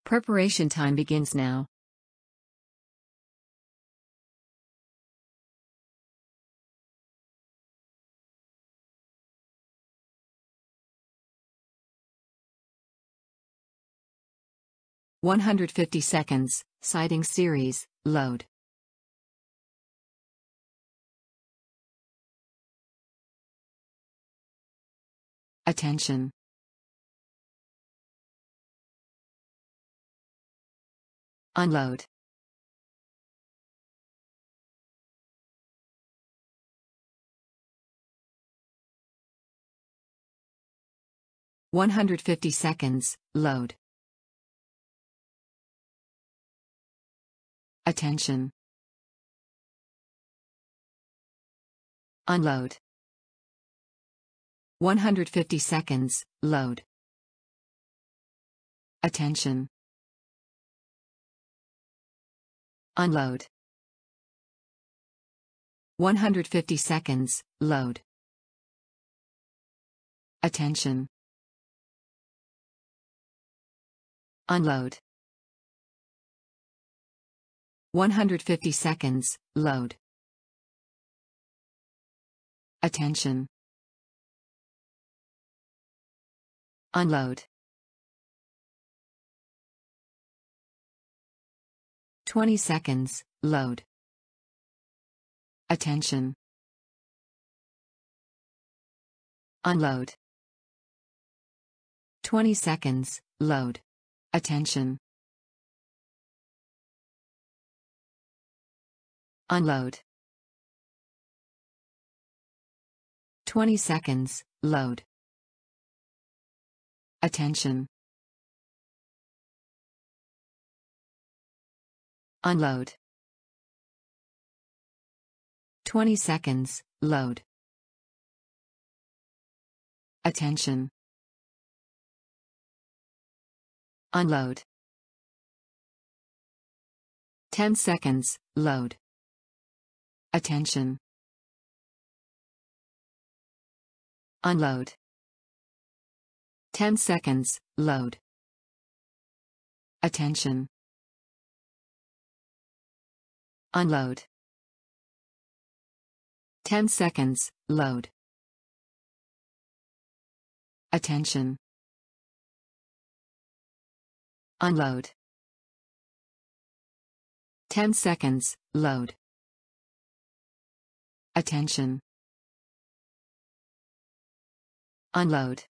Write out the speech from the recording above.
Preparation time begins now. "150 seconds, sighting series, load. Attention. Unload. "150 seconds, load. Attention. Unload. 150 seconds, load. Attention. Unload. 150 seconds, load. Attention. Unload. 150 seconds, load. Attention. Unload. 20 seconds, load. Attention. Unload. 20 seconds, load. Attention. Unload. 20 seconds, load. Attention. Unload. 20 seconds, load. Attention. Unload. 10 seconds, load. Attention. Unload. 10 seconds, load. Attention. Unload. 10 seconds, load. Attention. Unload. 10 seconds, load. Attention. Unload.